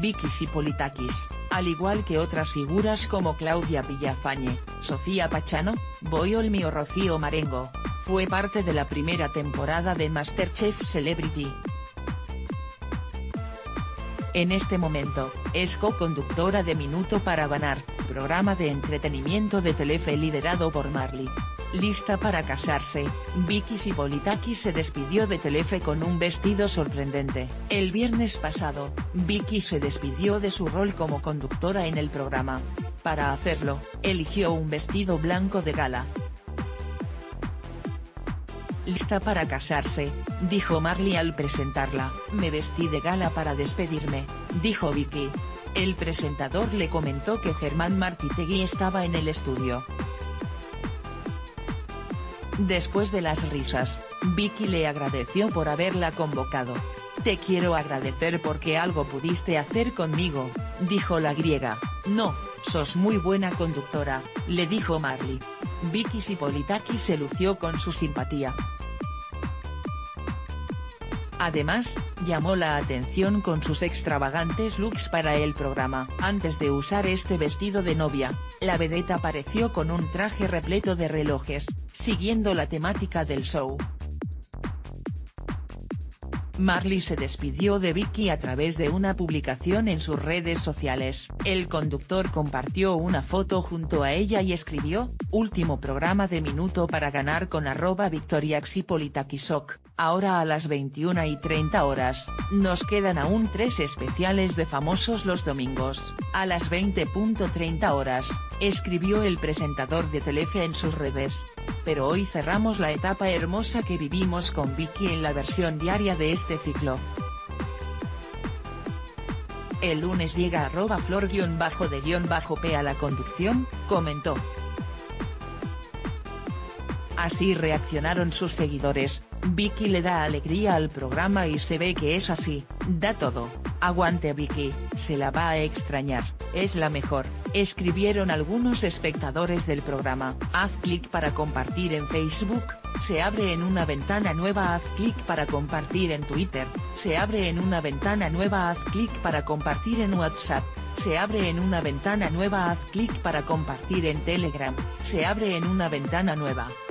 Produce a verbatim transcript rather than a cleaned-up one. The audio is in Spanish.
Vicky Sipolitakis, al igual que otras figuras como Claudia Villafañe, Sofía Pachano, Boy Olmi o Rocío Marengo, fue parte de la primera temporada de MasterChef Celebrity. En este momento, es co-conductora de Minuto para Ganar, programa de entretenimiento de Telefe liderado por Marley. Lista para casarse, Vicky Sipolitakis se despidió de Telefe con un vestido sorprendente. El viernes pasado, Vicky se despidió de su rol como conductora en el programa. Para hacerlo, eligió un vestido blanco de gala. Lista para casarse, dijo Marley al presentarla. Me vestí de gala para despedirme, dijo Vicky. El presentador le comentó que Germán Martitegui estaba en el estudio. Después de las risas, Vicky le agradeció por haberla convocado. Te quiero agradecer porque algo pudiste hacer conmigo, dijo la griega. No, sos muy buena conductora, le dijo Marley. Vicky Sipolitakis se lució con su simpatía. Además, llamó la atención con sus extravagantes looks para el programa. Antes de usar este vestido de novia, la vedette apareció con un traje repleto de relojes, siguiendo la temática del show. Marley se despidió de Vicky a través de una publicación en sus redes sociales. El conductor compartió una foto junto a ella y escribió: último programa de Minuto para Ganar con arroba Victoria Sipolitakisok, ahora a las veintiuna y treinta horas, nos quedan aún tres especiales de famosos los domingos, a las veinte y treinta horas, escribió el presentador de Telefe en sus redes. Pero hoy cerramos la etapa hermosa que vivimos con Vicky en la versión diaria de este ciclo. El lunes llega arroba flor-de-p a la conducción, comentó. Así reaccionaron sus seguidores. Vicky le da alegría al programa y se ve que es así, da todo. Aguante Vicky, se la va a extrañar, es la mejor, escribieron algunos espectadores del programa. Haz clic para compartir en Facebook, se abre en una ventana nueva. Haz clic para compartir en Twitter, se abre en una ventana nueva. Haz clic para compartir en WhatsApp, se abre en una ventana nueva. Haz clic para compartir en Telegram, se abre en una ventana nueva.